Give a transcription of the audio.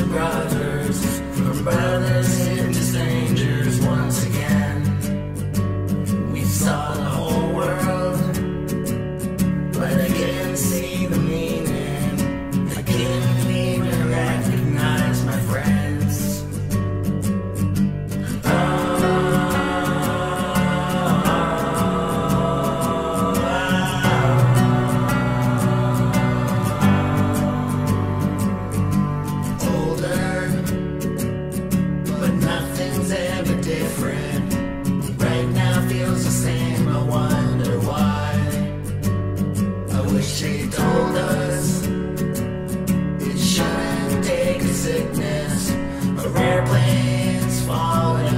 brothers, from brothers into strangers once again. We saw the whole world, but I didn't see the meaning. I couldn't even recognize my friends. Older, but nothing's ever different. Right now feels the same, I wonder why. I wish they told us it shouldn't take a sickness or airplanes falling